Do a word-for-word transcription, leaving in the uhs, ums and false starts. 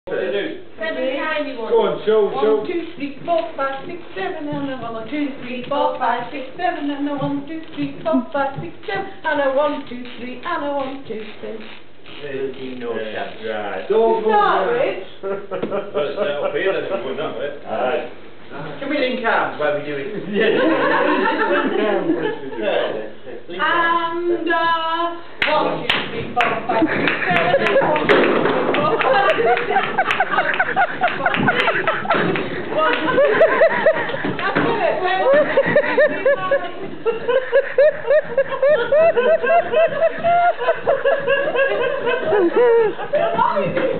What do you do? Seven tiny ones. Go on, show, show. One, two, three, four, five, six, seven, and a one, two, three, four, five, six, seven, and a one, two, three, four, five, six, seven, and a one, two, three, and a one, two, three. There's no chance. Right. Don't go Start Well, it's set up here then, if we're not it. Alright. Can we link arms while we do it? And, uh, one, two, three, four, five, six, seven, and a one, two, three, four, five, six, seven, one, two, three. That's it. Well,